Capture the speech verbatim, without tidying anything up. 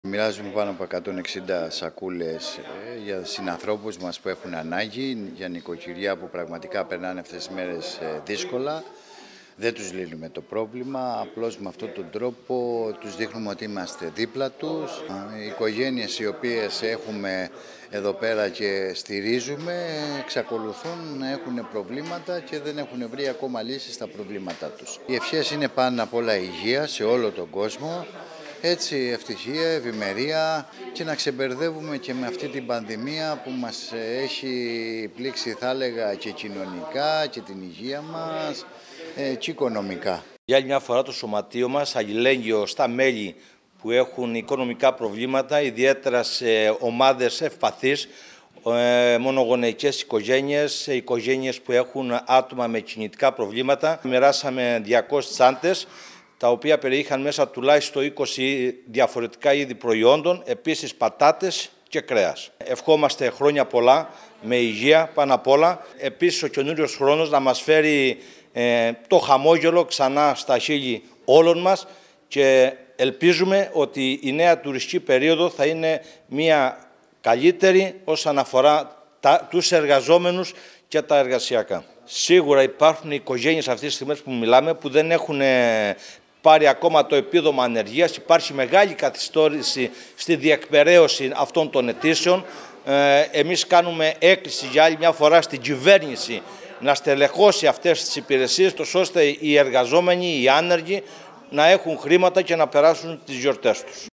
Μοιράζουμε πάνω από εκατόν εξήντα σακούλες για συνανθρώπους μας που έχουν ανάγκη, για νοικοκυριά που πραγματικά περνάνε αυτές τις μέρες δύσκολα. Δεν τους λύνουμε το πρόβλημα, απλώς με αυτόν τον τρόπο τους δείχνουμε ότι είμαστε δίπλα τους. Οι οικογένειες οι οποίες έχουμε εδώ πέρα και στηρίζουμε εξακολουθούν να έχουν προβλήματα και δεν έχουν βρει ακόμα λύσεις στα προβλήματά τους. Οι ευχές είναι πάνω απ' όλα υγεία σε όλο τον κόσμο. Έτσι, ευτυχία, ευημερία και να ξεμπερδεύουμε και με αυτή την πανδημία που μας έχει πλήξει, θα έλεγα, και κοινωνικά και την υγεία μας ε, και οικονομικά. Για άλλη μια φορά το σωματείο μας αλληλέγγυο στα μέλη που έχουν οικονομικά προβλήματα, ιδιαίτερα σε ομάδες ευπαθείς, ε, μονογονεϊκές οικογένειες, οικογένειες που έχουν άτομα με κινητικά προβλήματα. Μοιράσαμε διακόσιες τσάντες, τα οποία περιείχαν μέσα τουλάχιστον είκοσι διαφορετικά είδη προϊόντων, επίσης πατάτες και κρέας. Ευχόμαστε χρόνια πολλά, με υγεία πάνω απ' όλα. Επίσης ο καινούριος χρόνος να μας φέρει ε, το χαμόγελο ξανά στα χείλη όλων μας και ελπίζουμε ότι η νέα τουριστική περίοδο θα είναι μια καλύτερη όσον αφορά τα, τους εργαζόμενους και τα εργασιακά. Σίγουρα υπάρχουν οικογένειες αυτές τις στιγμές που μιλάμε που δεν έχουν πάρει ακόμα το επίδομα ανεργίας. Υπάρχει μεγάλη καθυστέρηση στη διεκπεραίωση αυτών των αιτήσεων. Ε, εμείς κάνουμε έκκληση για άλλη μια φορά στην κυβέρνηση να στελεχώσει αυτές τις υπηρεσίες, τόσο ώστε οι εργαζόμενοι, οι άνεργοι να έχουν χρήματα και να περάσουν τις γιορτές τους.